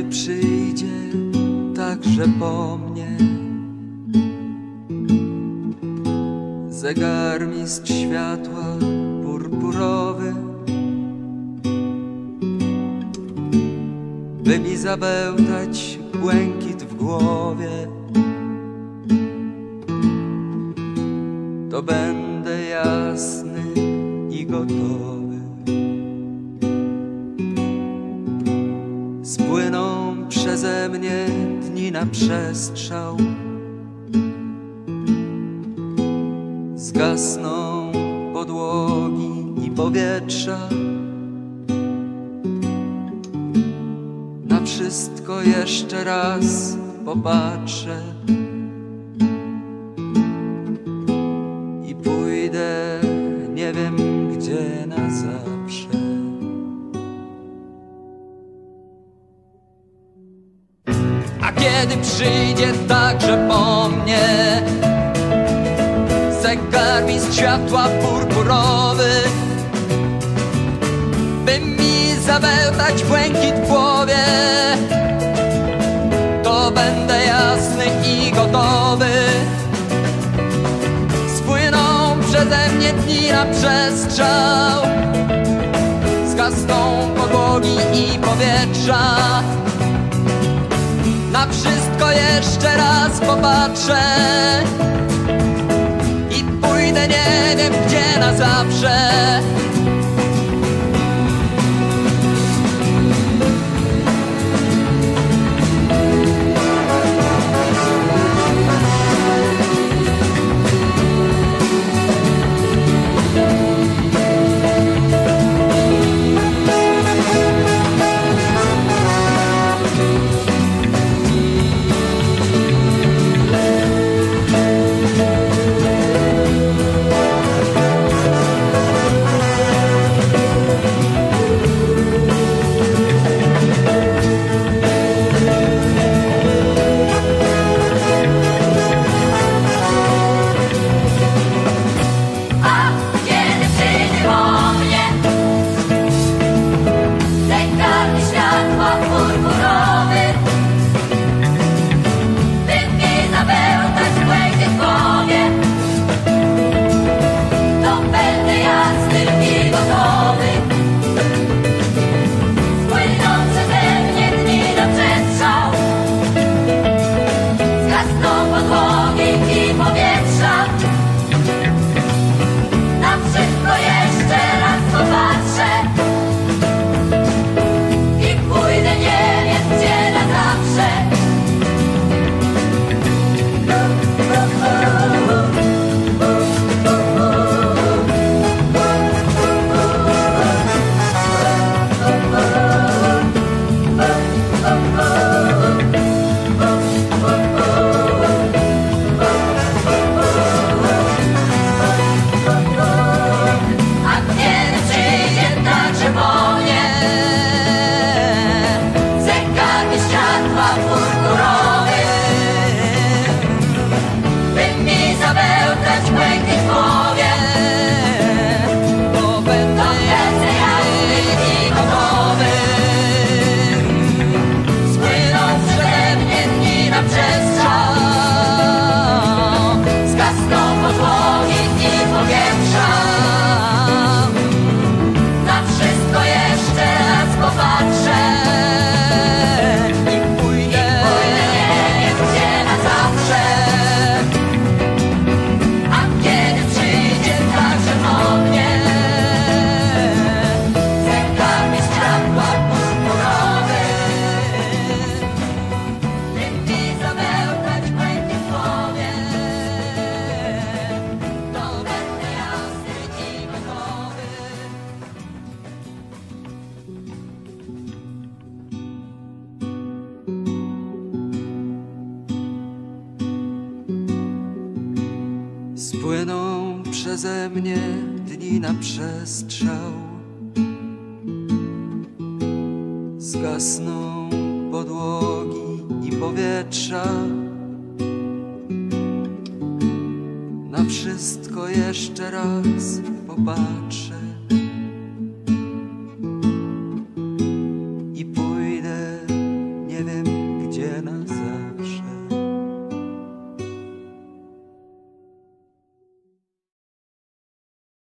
przyjdzie także po mnie zegarmistrz światła purpurowy, by mi zabełtać błękit w głowie, to będę jasny i gotowy. Spłyną przeze mnie dni na przestrzał, zgasną podłogi i powietrza. Na wszystko jeszcze raz popatrzę i pójdę nie wiem gdzie na zawsze. A kiedy przyjdzie także po mnie zegarmistrz światła purpurowy, by mi zabełtać błękit w głowie, to będę jasny i gotowy. Spłyną przeze mnie dni na przestrzał, zgasną podłogi i powietrza. Na wszystko jeszcze raz popatrzę i pójdę nie wiem gdzie na zawsze. Spłyną przeze mnie dni na przestrzał, zgasną podłogi i powietrza. Na wszystko jeszcze raz popatrzę